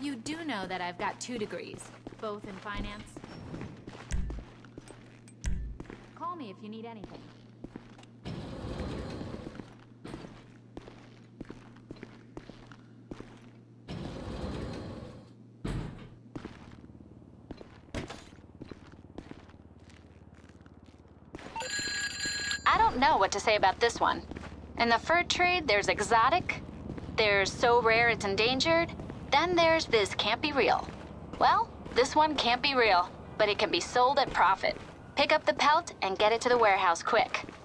You do know that I've got 2 degrees, both in finance? Call me if you need anything. I don't know what to say about this one. In the fur trade, there's exotic, there's so rare it's endangered, then there's this can't be real. Well, this one can't be real, but it can be sold at profit. Pick up the pelt and get it to the warehouse quick.